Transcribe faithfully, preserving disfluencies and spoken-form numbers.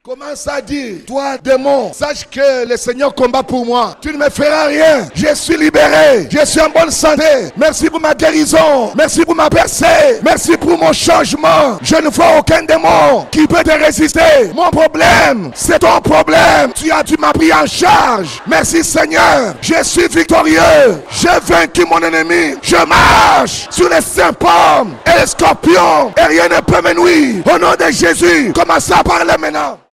Commence à dire, toi démon, sache que le Seigneur combat pour moi. Tu ne me feras rien. Je suis libéré. Je suis en bonne santé. Merci pour ma guérison. Merci pour ma percée. Merci pour mon changement. Je ne vois aucun démon qui peut te résister. Mon problème, c'est ton problème. Tu as dû m'as pris en charge. Merci Seigneur. Je suis victorieux. J'ai vaincu mon ennemi. Je marche sur les serpents et les scorpions. Et rien ne peut me nuire. Au nom de Jésus, commence à parler maintenant.